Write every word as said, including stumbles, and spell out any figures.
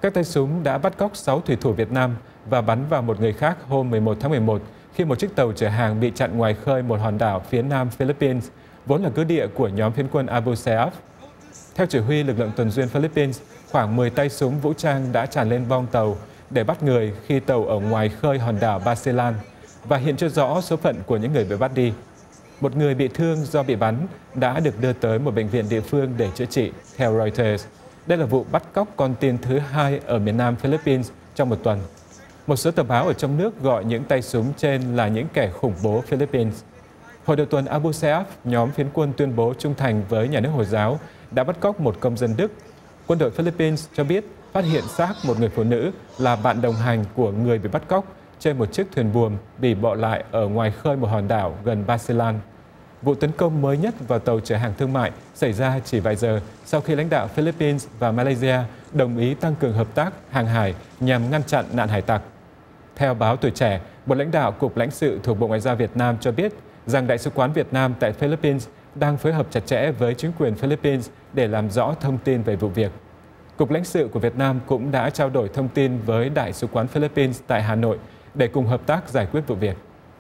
Các tay súng đã bắt cóc sáu thủy thủ Việt Nam và bắn vào một người khác hôm mười một tháng mười một khi một chiếc tàu chở hàng bị chặn ngoài khơi một hòn đảo phía nam Philippines, vốn là cứ địa của nhóm phiến quân Abu Sayyaf. Theo chỉ huy lực lượng tuần duyên Philippines, khoảng mười tay súng vũ trang đã tràn lên bong tàu để bắt người khi tàu ở ngoài khơi hòn đảo Basilan và hiện chưa rõ số phận của những người bị bắt đi. Một người bị thương do bị bắn đã được đưa tới một bệnh viện địa phương để chữa trị, theo Reuters. Đây là vụ bắt cóc con tin thứ hai ở miền nam Philippines trong một tuần. Một số tờ báo ở trong nước gọi những tay súng trên là những kẻ khủng bố Philippines. Hồi đầu tuần, Abu Sayyaf, nhóm phiến quân tuyên bố trung thành với nhà nước Hồi giáo, đã bắt cóc một công dân Đức. Quân đội Philippines cho biết phát hiện xác một người phụ nữ là bạn đồng hành của người bị bắt cóc trên một chiếc thuyền buồm bị bỏ lại ở ngoài khơi một hòn đảo gần Basilan. Vụ tấn công mới nhất vào tàu chở hàng thương mại xảy ra chỉ vài giờ sau khi lãnh đạo Philippines và Malaysia đồng ý tăng cường hợp tác hàng hải nhằm ngăn chặn nạn hải tặc. Theo báo Tuổi Trẻ, một lãnh đạo Cục lãnh sự thuộc Bộ Ngoại giao Việt Nam cho biết rằng Đại sứ quán Việt Nam tại Philippines đang phối hợp chặt chẽ với chính quyền Philippines để làm rõ thông tin về vụ việc. Cục lãnh sự của Việt Nam cũng đã trao đổi thông tin với Đại sứ quán Philippines tại Hà Nội để cùng hợp tác giải quyết vụ việc.